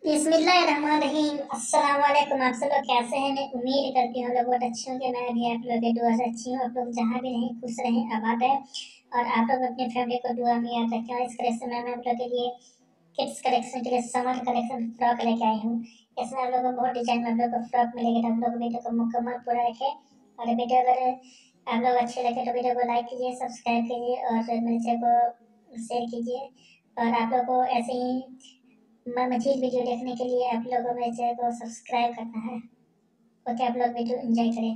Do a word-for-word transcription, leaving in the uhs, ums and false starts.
बिस्मिल्लाहिर्रहमानिर्रहीम। अस्सलाम वालेकुम। आप सब लोग कैसे हैं? मैं उम्मीद करती हूँ लोग बहुत अच्छे होंगे। मैं भी आप लोगों की दुआ से अच्छी हूँ। आप लोग जहाँ भी रहें खुश रहें, आबाद रहें और आप लोग अपनी फैमिली को दुआ में याद रखें। और इस कलेक्शन में मैं आप लोग के लिए किड्स कलेक्शन के लिए समर कलेक्शन फ्रॉक लेके आई हूँ। इसमें आप लोगों को बहुत डिजाइन में आप लोग को फ्रॉक मिलेगी। तो आप लोग वीडियो को मुकम्मल पूरा रखें और वीडियो अगर आप लोग अच्छे लगे तो वीडियो को लाइक कीजिए, सब्सक्राइब कीजिए और मेरे चैनल को शेयर कीजिए। और आप लोग को ऐसे ही मैं मजीद वीडियो देखने के लिए आप लोगों को मेरे चैनल को सब्सक्राइब करना है। ओके, आप लोग वीडियो एंजॉय करें।